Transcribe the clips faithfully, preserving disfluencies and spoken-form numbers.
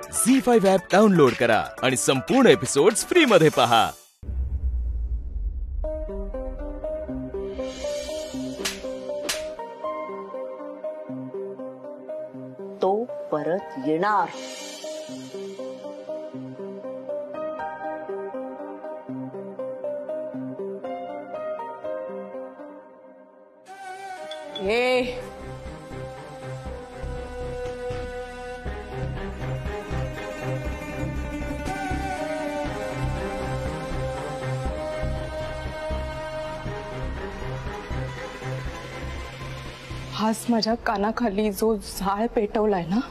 Zee five app download करा आणि संपूर्ण एपिसोड्स फ्री मध्ये पहा। तो परत येणार। ए आज माझ्या कानाखाली जो जाळ पेटवलाय ना,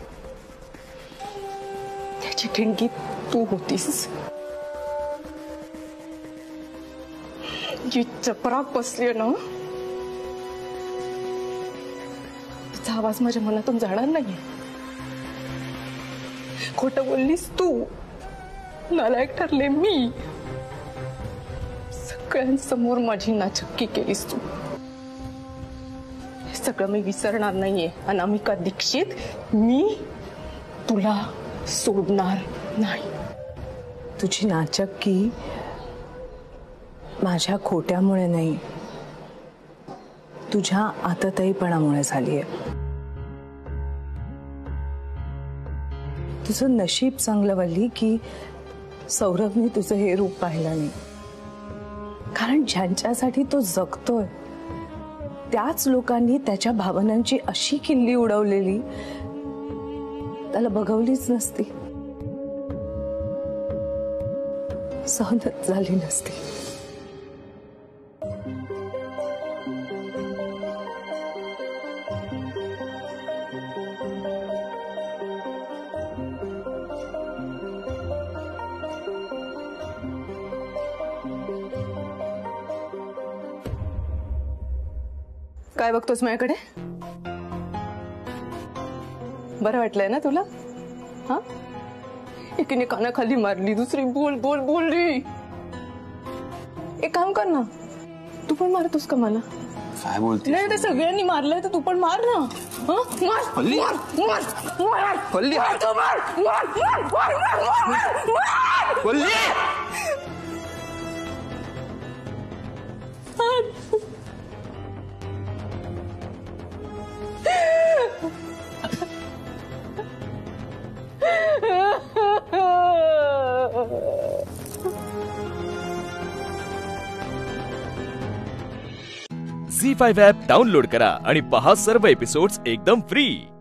त्याची ठिणगी तू होतीस। जी चपराक बसली ना, तिचा आवाज माझ्या मनातून जाणार नाहीये। खोटं बोललीस तू, नालायक ठरले मी, सगळ्यांसमोर माझी नाचक्की केलीस तू। सगळं मी विसरणार नाहीये। अनामिका दीक्षित, मी तुला सोडणार नाही। तुझी नाचक्की माझ्या खोट्यामुळे नाही, तुझ्या आतताईपणामुळे झालीये। तुझं नशीब चांगलं वल्ली की सौरभने तुझं हे रूप पाहिलं नाही, कारण ज्यांच्यासाठी तो जगतोय त्याच लोकांनी त्याच्या भावनांची अशी किल्ली उडवलेली त्याला बघवलीच नसती, सहनच झाली नसती। काय बघतोस माझ्याकडे? बरं वाटलंय ना तुला? हा, एकीने कानाखाली मारली, दुसरी बोल बोल बोलली। एक काम कर ना, तू पण मारतोस का मला? काय बोलते? नाही, ते सगळ्यांनी मारलंय तर तू पण मार ना। हा, मार पल्ली, मार मार मार पल्ली, मार तू मार मार मार मार मार मार पल्ली। झी फाइव्ह ॲप डाउनलोड करा आणि पहा सर्व एपिसोड्स एकदम फ्री।